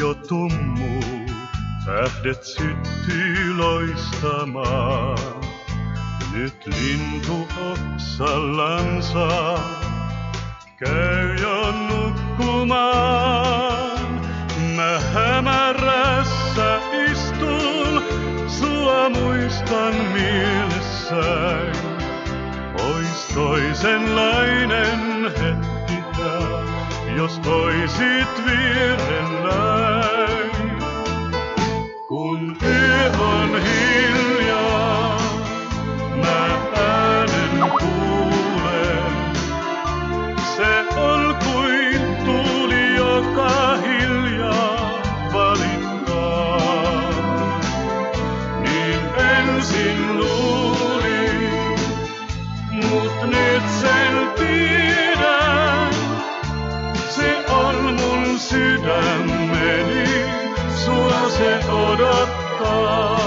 jo tummuu, tähdet syttyy loistamaan. Nyt lintu oksallansa käy jo nukkumaan. Mä hämärässä istun, sua muistan mielessäin. Ois toisenlainen hetkikä, jos toisit vierelläin. Kun yö on hiljaa, mä äänen kuulen. Se on kuin tuuli, joka hiljaa valittaa. Niin ensin luulin, mut nyt sen tiedän. Se on mun sydämeni, sua se odottaa.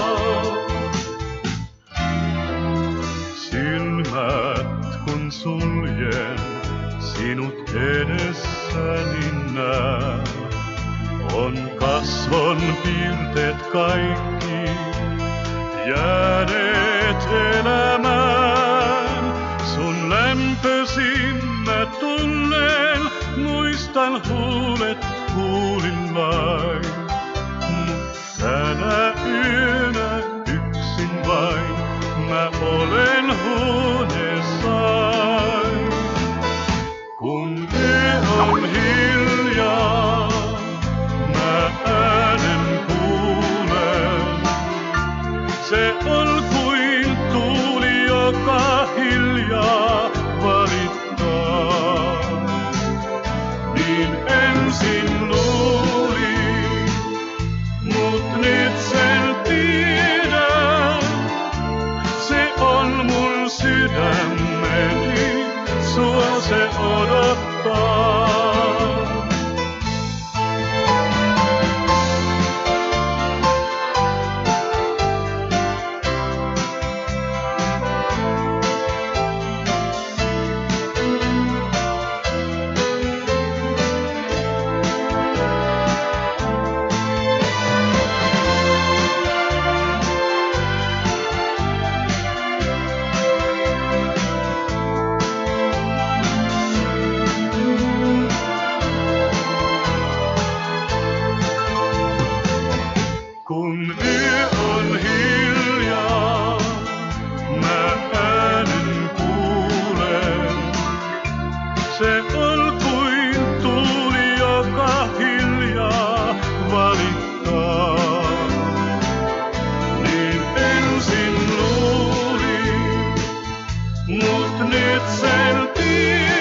Silmät kun suljen, sinut edessäni näen. On kasvon piirteet kaikki jääneet elämään. Sun lämpösin mä tunnen, muistan huulet huulillain. Mut tänä yönä yksin vain mä olen huoneessain. Kun yö on hiljaa, mä äänen kuulen. Se on kuin tuuli, joka hiljaa valittaa. Niin ensin luulin, mut nyt sen tiedän. Se on mun sydämeni, sua se odottaa. Kun yö on hiljaa, mä äänen kuulen. Se on kuin tuuli, joka hiljaa valittaa. Niin ensin luulin, mut nyt sen tiedän.